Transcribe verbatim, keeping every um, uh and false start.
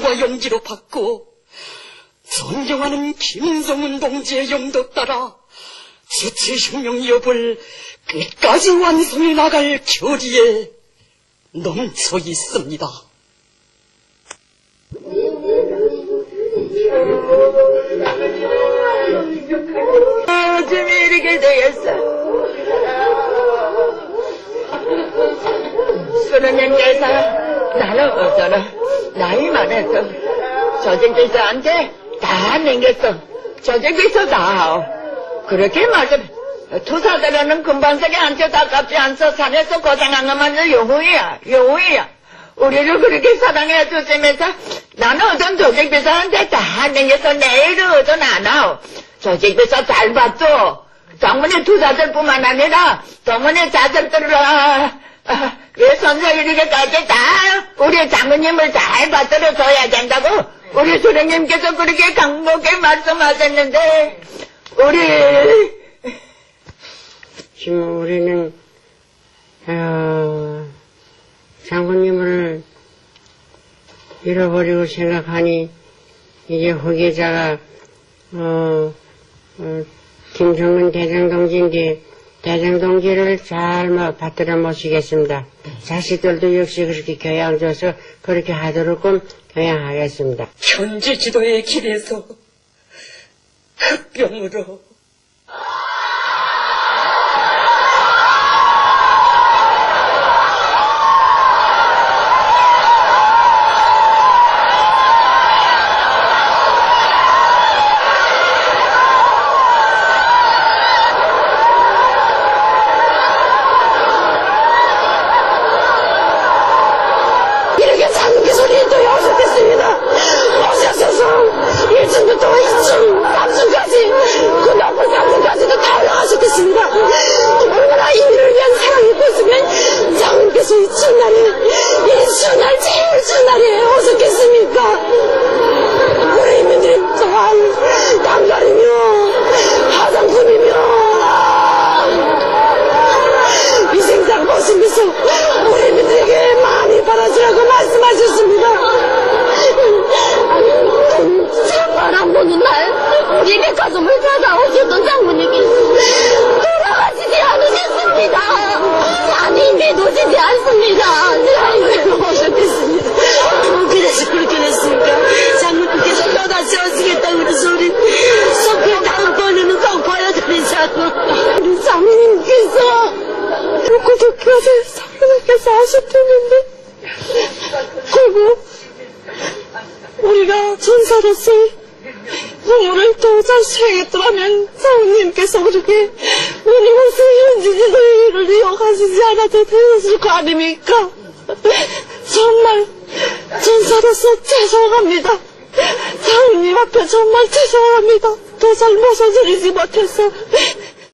용서와 용기로 받고 존경하는 김성훈 동지의 용도 따라 주체혁명 여부를 끝까지 완성해 나갈 결의에 넘쳐 있습니다. 요즘에 이렇게 되겠어. 수련님께서 나는 어쩌나 나이 많아서 조직비서한테 다 남겼어. 조직비서 다 하오. 그렇게 말씀 투사들은 금반석에 다 값지 않서 산에서 고생한 것만 영웅이야. 영웅이야. 우리를 그렇게 사랑해 주시면서 나는 어떤 조직비서한테 다 남겨서 내일은 어떤 안 하오. 조직비서 잘 봤죠. 장모님 투사들뿐만 아니라 동문의 자들들을 아, 아, 왜 선서 이렇게까지 다 우리 장모님을 잘 받들어 줘야 된다고 우리 수령님께서 그렇게 강하게 말씀하셨는데 우리 지금 우리는 어, 장군님을 잃어버리고 생각하니 이제 후계자가 어, 어, 김성훈 대장동지인데 대장동지를 잘 받들어 모시겠습니다. 자식들도 역시 그렇게 교양 줘서 그렇게 하도록끔 교양하겠습니다. 현지 지도의 길에서 흑병으로 얼마나 인민을 위한 사랑이 컸으면 장군께서 이 첫날에 이 첫날 제일 첫날에 오셨겠습니까? 우리 인민들이 잘 양갈이며 화장품이며 이 생장 보시면서 우리 인민들에게 많이 바라주라고 말씀하셨습니다. 정말 안 보는 날 우리에게 가슴을 찾아오셨던 장군님이 돌아가시지 않으셨습니다. 아니 믿어지지 않습니다. 장군님 오셨겠습니다. 그래서 그렇게 됐습니까? 장군님께서 또다시 오시겠다고 그래서 우리 속에 다음 번에는 꼭 보여드리자고 우리 장군님께서 그저께서 장군님께서 하셨다는데 그리고 우리가 전사로서 부모를 더 잘 수행했더라면 장군님께서 그렇게 우리 무슨 현지지도를 이용하시지 않아도 되었을 거 아닙니까? 정말 전사로서 죄송합니다. 장군님 앞에 정말 죄송합니다. 더 잘 모셔드리지 못해서